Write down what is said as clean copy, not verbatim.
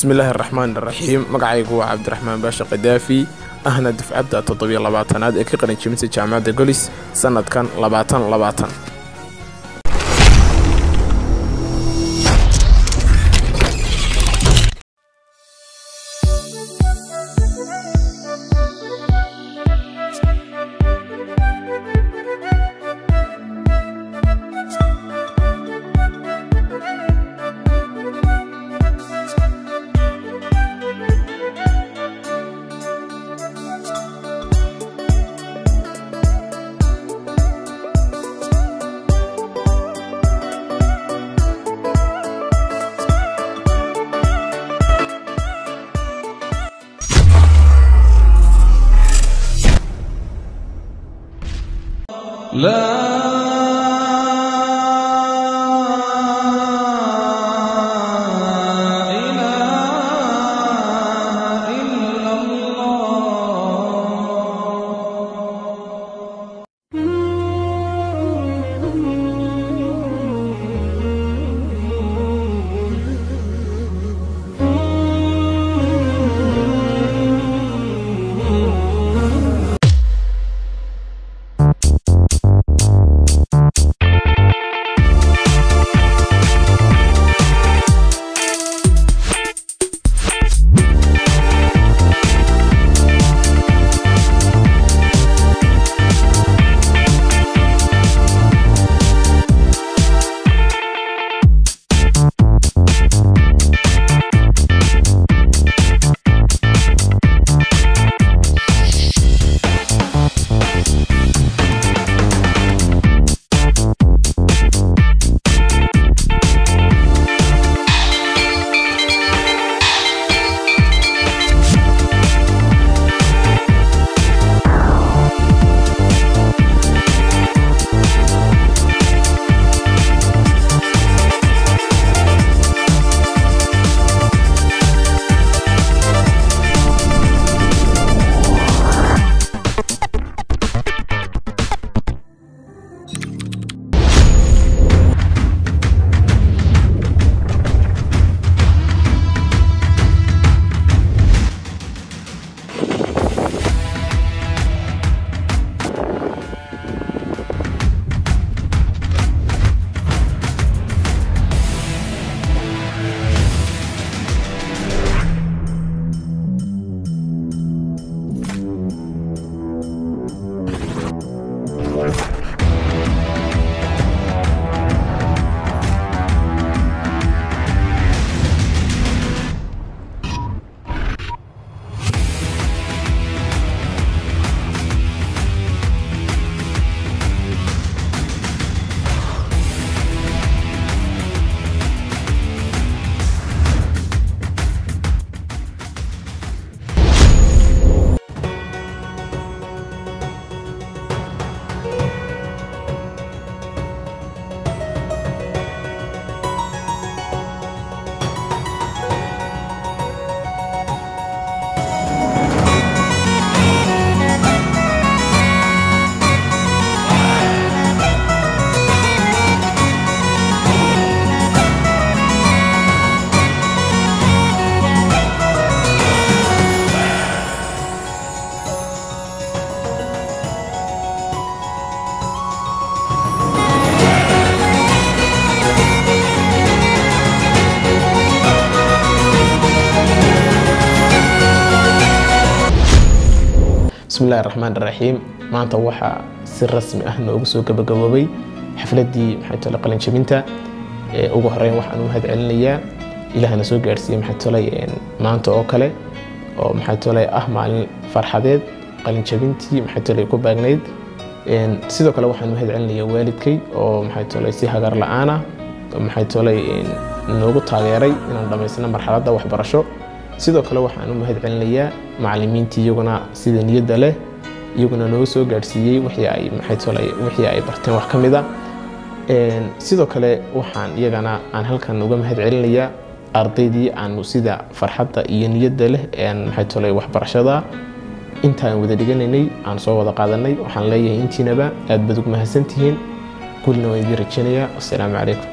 بسم الله الرحمن الرحيم مقعيق هو عبد الرحمن باشا قدافي أهنا دفعة تطبيق لباتناد إكي قرن جميسي جامعة قوليس سنة كان لباتن بسم الله الرحمن الرحيم maanta waxa si rasmi ah noogu soo gabagabay xafladii maxay qalin jabinta ugu horeyn waxaan u mahadcelinayaa ilaahana soo gaarsiiyay maxay maanta oo kale oo maxay ah maalin farxadeed qalin jabintii maxay ku baagnayd sidoo kale waxaan u mahadcelinayaa waalidkay oo maxay si hagar la'aan ah maxay noogu taageeray inaan dhameysano marxaladda waxbarasho sidoo kale waxaan u mahadcelinayaa macallimiintii iyaguna sida niyadda leh iyaguna noo soo gaarsiiyay wixii ay barteen wax kamid ah sidoo kale waxaan iyagana aan halkan uga mahadcelinayaa ardaydii aan sida farxadda iyo niyadda leh maxay waxbarashada intaan wada dhiganaynay aan soo wada qaadanay waxaan leeyahay intiinaba aad baad ugu mahadsantihiin kulna waan idin rajaynayaa. Assalaamu calaykum.